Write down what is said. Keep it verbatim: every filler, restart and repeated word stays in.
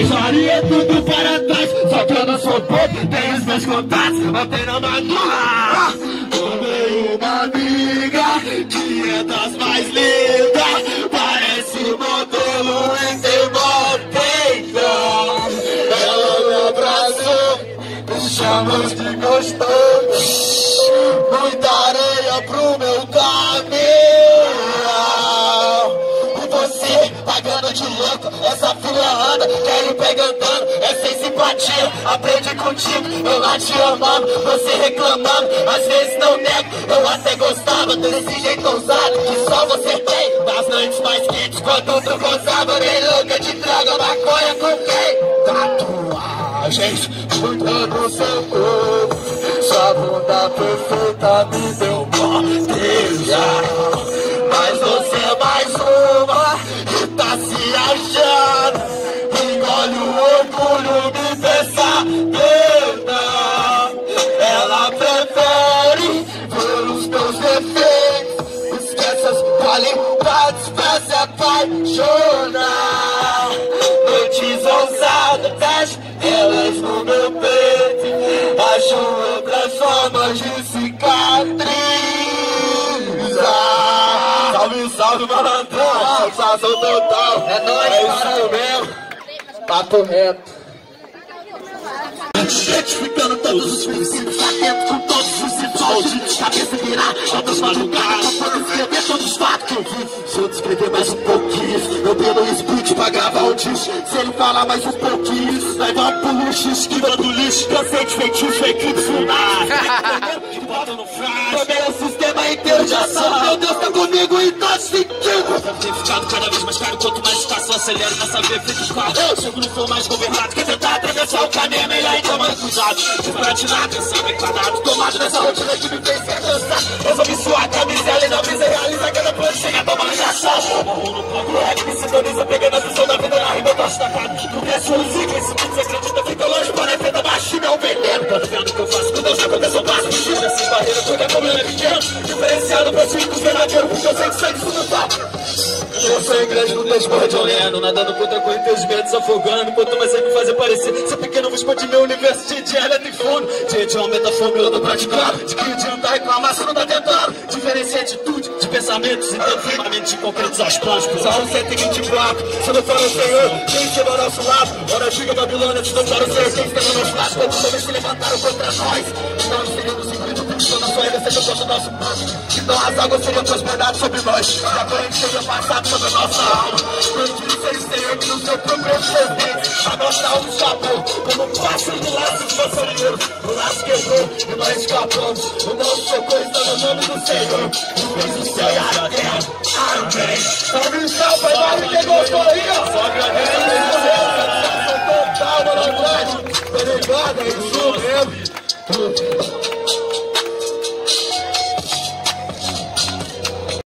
faria tudo para trás, só que eu não sou bobo, tenho os meus contatos, ontem não madruga. Tomei uma amiga que é das mais lindas, parece modelo em Demortation. Ela me abraçou, me chamou de gostoso, muita areia pro meu caminho. E você pagando de louco, essa fila anda, quer ir pegando, é sem simpatia, aprende contigo, eu lá te amando, você reclamando, às vezes não nego, eu até gostava desse jeito ousado que só você tem, nas noites mais quentes, quando tu gozava, nem louca de traga, maconha com quem? Tatuagens, cuidando do seu corpo, sua bunda perfeita me deu tesão. Mas você é mais uma que tá se achando, engole o orgulho, me peça perdão. Ela prefere ver os teus defeitos, esquece as qualidades pra se apaixonar. Noites ousadas, fecho elas no meu peito, acho outras formas de cicatrizar. Salve, salve, malandrão, sensação total. É nóis, é isso mesmo. Papo reto. Identificando todos os princípios, atento com todos os episódios. Cabeça virar, altas madrugadas, pra escrever todos os fatos que eu vi. Se eu descrever mais um pouquinho, eu pego o split pra gravar o disco. Se ele falar mais um pouquinho, nós vamos pro luxo, esquiva do lixo. Cansei de feitiço, eclipse lunar. Que bota no frasco. Também o sistema inteiro de ação. Meu Deus tá comigo e tá sentindo. Tem ficado cada vez mais caro, quanto mais estação acelero, nessa vez fica os quadros. Eu chego no flow mais governado, quer tentar atravessar o caminho, é melhor então mais cuidado. De platinar, atenção, bem quadrado, tomado nessa rotina que me fez ser cansado. Resolvi suar a camisela e não brisa, realiza cada plano, chega tomando cachaça. Morro no ponto, o rap me sintoniza, pegando a visão da vida na rima, eu tô destacado. Não cresce o zico, esse mundo você acredita, fica longe, para a efeito baixo, meu veneno. Tô vendo o que eu faço, quando eu já começo, eu passo. Tira essas barreiras, porque como ele é pequeno, diferenciado pra cima dos verdadeiros, porque eu sei que sangue isso não toca. Eu sou igreja no desmorro de olhando, nadando contra corrente, os medos afogando. Quanto mais você me fazer parecer ser pequeno, vou expandir meu universo cheio de elétrico e fundo. Cheio de aumenta a fome, eu tô praticando. De que de andar e reclamar, você não tá tentando. Diferencia atitude de pensamentos, então firmamente de concretizar os planos. Salmo cento e vinte e quatro, se não for o Senhor, quem chegou ao nosso lado? Hora antiga Babilônia, te para o Senhor, quem está no nosso lado? Quantos homens se levantaram contra nós? Nós seríamos incríveis, porque na sua herança que contra o nosso povo. Então as águas seriam transbordadas sobre nós. A corrente seria passada sobre a nossa alma. Quando disse o Senhor que no seu próprio presente, a nossa alma escapou. Como um pássaro do laço de passarinheiro, o laço quebrou e nós escapamos. O nosso socorro está no nome do Senhor, que fez o céu e a terra. Amém. Salve, salve, pai, vai, quem gostou aí, ó. Só agradece a Deus, total, mano, tá ligado, é isso mesmo.